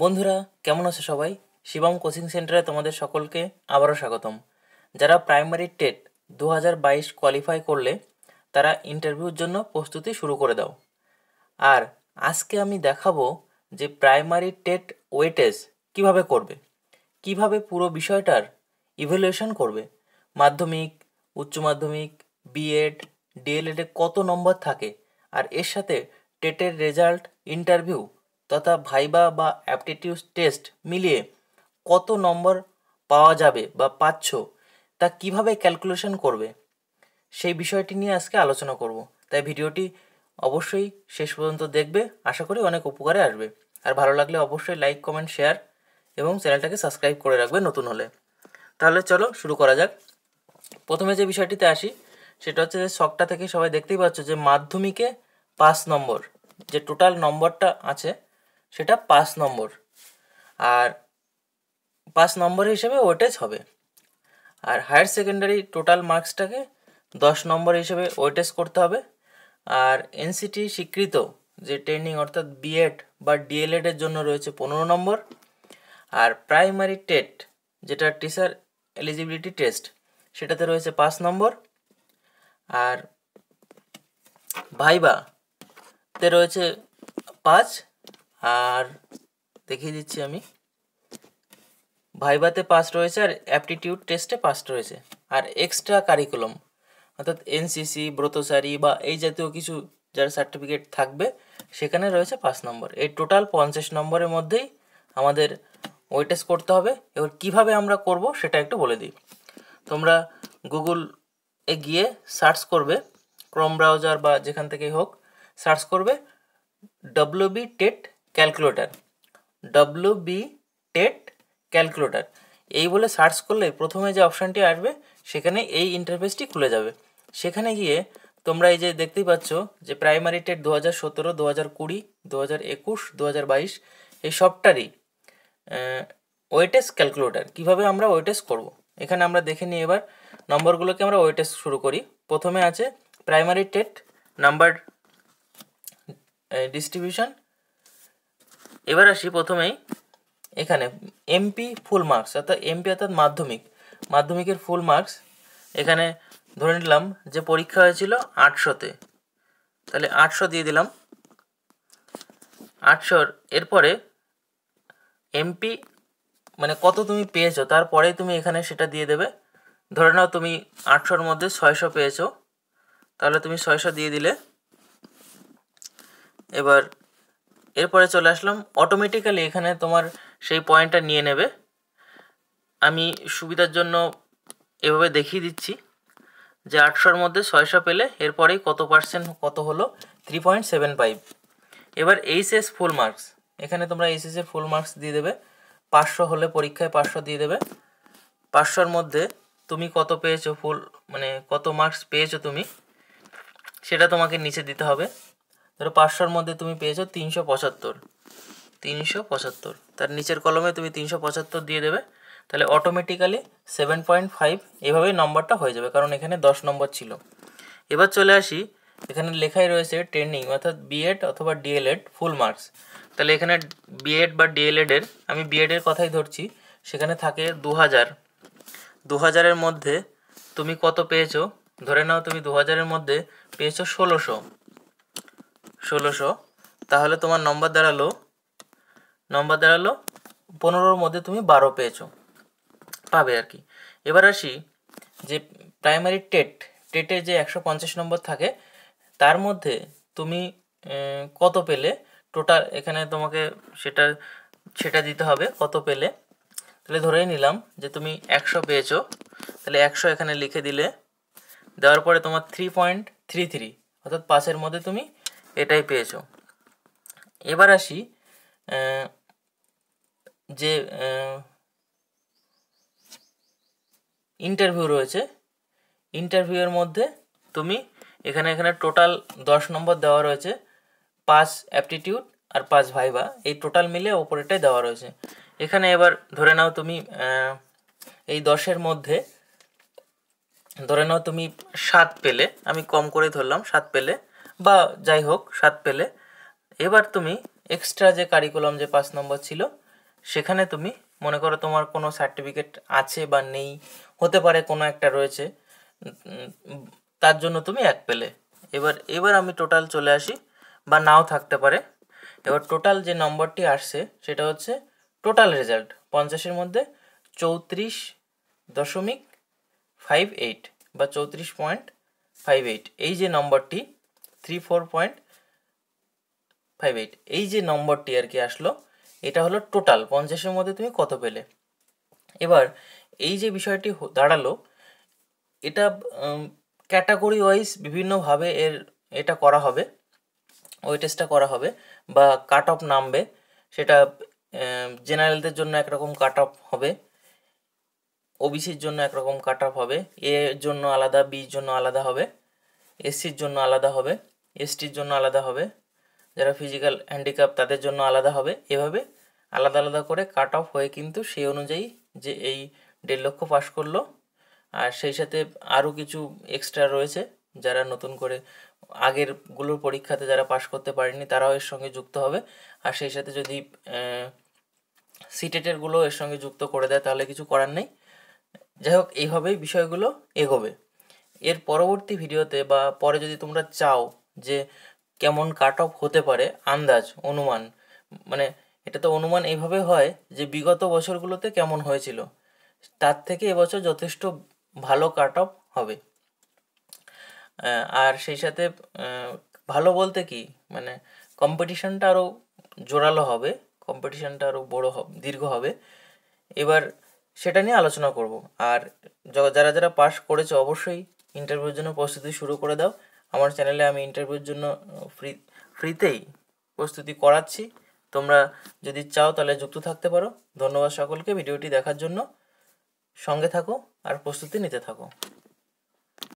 বন্ধুরা, কেমন আছো সবাই? শিবম কোচিং সেন্টারে তোমাদের সকলকে আবারও স্বাগতম। যারা প্রাইমারি টেট 2022 কোয়ালিফাই করলে তারা ইন্টারভিউর জন্য প্রস্তুতি শুরু করে দাও। আর আজকে আমি দেখাবো যে প্রাইমারি টেট ওয়েটেজ কিভাবে করবে, কিভাবে পুরো বিষয়টার ইভ্যালুয়েশন করবে, মাধ্যমিক, উচ্চ মাধ্যমিক, বিএড, ডিএলএডে কত নম্বর থাকে, আর এর সাথে টেটের রেজাল্ট, ইন্টারভিউ তথা ভাইবা বা অ্যাপটিটিউড টেস্ট মিলিয়ে কত নম্বর পাওয়া যাবে বা পাচ্ছ, তা কিভাবে ক্যালকুলেশন করবে, সেই বিষয়টি নিয়ে আজকে আলোচনা করব। তাই ভিডিওটি অবশ্যই শেষ পর্যন্ত দেখবে, আশা করি অনেক উপকারে আসবে। আর ভালো লাগলে অবশ্যই লাইক, কমেন্ট, শেয়ার এবং চ্যানেলটাকে সাবস্ক্রাইব করে রাখবে নতুন হলে। তাহলে চলো শুরু করা যাক। প্রথমে যে বিষয়টিতে আসি সেটা হচ্ছে যে ছকটা থেকে সবাই দেখতেই পাচ্ছ যে মাধ্যমিকে 5 নম্বর, যে টোটাল নম্বরটা আছে সেটা 5 নম্বর, আর 5 নম্বর হিসেবে ওয়েটেজ হবে। আর হায়ার সেকেন্ডারি টোটাল মার্কসটাকে 10 নম্বর হিসেবে ওয়েটেজ করতে হবে। আর এনসিটি স্বীকৃত যে ট্রেনিং অর্থাৎ বিএড বা ডিএলএড এর জন্য রয়েছে 15 নম্বর। আর প্রাইমারি টেট যেটা টিচার এলিজিবিলিটি টেস্ট, সেটাতে রয়েছে 5 নম্বর। আর ভাইবাতে রয়েছে 5। আর দেখিয়ে দিচ্ছি আমি, ভাইবাতে 5 রয়েছে আর অ্যাপটিটিউড টেস্টে 5 রয়েছে। আর এক্সট্রা কারিকুলাম অর্থাৎ এনসিসি, ব্রতচারী বা এই জাতীয় কিছু যার সার্টিফিকেট থাকবে সেখানে রয়েছে 5 নম্বর। এই টোটাল 50 নম্বরের মধ্যেই আমাদের ওয়েটেজ করতে হবে। এবার কিভাবে আমরা করব সেটা একটু বলে দিই। তোমরা গুগলে গিয়ে সার্চ করবে, ক্রোম ব্রাউজার বা যেখান থেকেই হোক সার্চ করবে WB TET calculator, WB TET calculator এই বলে সার্চ করলে প্রথমে যে অপশানটি আসবে সেখানে এই ইন্টারফেসটি খুলে যাবে। সেখানে গিয়ে তোমরা এই যে দেখতেই পাচ্ছ যে প্রাইমারি টেট 2017, 2020, 2021, 2022 এই সবটারই ওয়েটেজ ক্যালকুলেটর, কীভাবে আমরা ওয়েটেজ করব এখানে আমরা দেখে নিই। এবার নম্বরগুলোকে আমরা ওয়েটেজ শুরু করি। প্রথমে আছে প্রাইমারি টেট নাম্বার ডিস্ট্রিবিউশন। এবার আসি প্রথমেই এখানে এমপি ফুল মার্কস, অর্থাৎ এমপি অর্থাৎ মাধ্যমিকের ফুল মার্কস। এখানে ধরে নিলাম যে পরীক্ষা হয়েছিল 800-তে, তাহলে 800 দিয়ে দিলাম। 800 এরপরে এমপি মানে কত তুমি পেয়েছো তারপরে তুমি এখানে সেটা দিয়ে দেবে। ধরে নাও তুমি 800-র মধ্যে 600 পেয়েছো, তাহলে তুমি 600 দিয়ে দিলে। এবার এরপরে চলে আসলাম, অটোমেটিক্যালি এখানে তোমার সেই পয়েন্টটা নিয়ে নেবে। আমি সুবিধার জন্য এভাবে দেখিয়ে দিচ্ছি যে 800-র মধ্যে 600 পেলে এরপরেই কত পার্সেন্ট কত হলো, 3.75। এবার এইচএস ফুল মার্কস, এখানে তোমরা এইচএসের ফুল মার্কস দিয়ে দেবে। 500 হলে পরীক্ষায় 500 দিয়ে দেবে। 500-র মধ্যে তুমি কত পেয়েছো, ফুল মানে কত মার্কস পেয়েছো তুমি, সেটা তোমাকে নিচে দিতে হবে। ধরো 500-র মধ্যে তুমি পেয়েছো 375, তার নিচের কলমে তুমি 375 দিয়ে দেবে। তাহলে অটোমেটিক্যালি 7.5 এভাবেই নম্বরটা হয়ে যাবে, কারণ এখানে 10 নম্বর ছিল। এবার চলে আসি, এখানে লেখাই রয়েছে ট্রেনিং অর্থাৎ বিএড অথবা ডিএলএড ফুল মার্কস। তাহলে এখানে বিএড বা ডিএলএডের, আমি বিএডের কথাই ধরছি, সেখানে থাকে 2000। 2000-এর মধ্যে তুমি কত পেয়েছো, ধরে নাও তুমি 2000-এর মধ্যে পেয়েছো 1600, তাহলে তোমার নম্বর দাঁড়ালো 15-র মধ্যে তুমি 12 পেয়েছো পাবে আর কি। এবার আসি যে প্রাইমারি টেটে যে 150 নম্বর থাকে তার মধ্যে তুমি কত পেলে টোটাল, এখানে তোমাকে সেটা দিতে হবে কত পেলে। তাহলে ধরেই নিলাম যে তুমি 100 পেয়েছো, তাহলে 100 এখানে লিখে দিলে। দেওয়ার পরে তোমার 3.33 অর্থাৎ 5-এর মধ্যে তুমি এটাই পেয়েছো। এবার আসি যে ইন্টারভিউ রয়েছে, ইন্টারভিউয়ের মধ্যে তুমি এখানে টোটাল 10 নম্বর দেওয়া রয়েছে, 5 অ্যাপটিটিউড আর 5 ভাইবা, এই টোটাল মিলে ওপরেটাই দেওয়া রয়েছে। এখানে এবার ধরে নাও তুমি এই 10-এর মধ্যে ধরে নাও তুমি 7 পেলে, আমি কম করে ধরলাম 7 পেলে বা যাই হোক 7 পেলে। এবার তুমি এক্সট্রা যে কারিকুলাম যে 5 নম্বর ছিল সেখানে তুমি মনে করো তোমার কোনো সার্টিফিকেট আছে বা নেই, হতে পারে কোনো একটা রয়েছে, তার জন্য তুমি 1 পেলে। এবার আমি টোটাল চলে আসি, বা নাও থাকতে পারে। এবার টোটাল যে নম্বরটি আসছে সেটা হচ্ছে টোটাল রেজাল্ট 50-এর মধ্যে 34.58 বা 34.58, এই যে নম্বরটি 34.58, এই যে নম্বরটি আর কি আসলো, এটা হলো টোটাল 50-এর মধ্যে তুমি কত পেলে। এবার এই যে বিষয়টি দাঁড়ালো, এটা ক্যাটাগরি ওয়াইজ বিভিন্নভাবে এটা করা হবে, ওই টেস্টটা করা হবে, বা কাট অফ নামবে। সেটা জেনারেলদের জন্য একরকম কাট অফ হবে, ওবিসির জন্য একরকম কাট অফ হবে, এর জন্য আলাদা, বির জন্য আলাদা হবে, এসসির জন্য আলাদা হবে, এসটির জন্য আলাদা হবে, যারা ফিজিক্যাল হ্যান্ডিক্যাপ তাদের জন্য আলাদা হবে। এভাবে আলাদা আলাদা করে কাট অফ হয়ে কিন্তু সেই অনুযায়ী যে এই 1.5 লক্ষ পাশ করলো, আর সেই সাথে আরও কিছু এক্সট্রা রয়েছে, যারা নতুন করে আগেরগুলোর পরীক্ষাতে যারা পাশ করতে পারেনি তারাও এর সঙ্গে যুক্ত হবে। আর সেই সাথে যদি সিটেটেরগুলো এর সঙ্গে যুক্ত করে দেয় তাহলে কিছু করার নেই। যাই হোক, এইভাবেই বিষয়গুলো এগোবে। এর পরবর্তী ভিডিওতে বা পরে যদি তোমরা চাও যে কেমন কাট অফ হতে পারে, আন্দাজ, অনুমান, মানে এটা তো অনুমান এইভাবে হয় যে বিগত বছরগুলোতে কেমন হয়েছিল, তার থেকে এবছর যথেষ্ট ভালো কাট অফ হবে। আর সেই সাথে ভালো বলতে কি, মানে কম্পিটিশানটা আরও জোরালো হবে, কম্পিটিশানটা আরও বড়ো দীর্ঘ হবে। এবার সেটা নিয়ে আলোচনা করব। আর যারা যারা পাস করেছে অবশ্যই ইন্টারভিউর জন্য প্রস্তুতি শুরু করে দাও। আমার চ্যানেলে আমি ইন্টারভিউর জন্য ফ্রিতেই প্রস্তুতি করাচ্ছি, তোমরা যদি চাও তাহলে যুক্ত থাকতে পারো। ধন্যবাদ সকলকে ভিডিওটি দেখার জন্য। সঙ্গে থাকো আর প্রস্তুতি নিতে থাকো।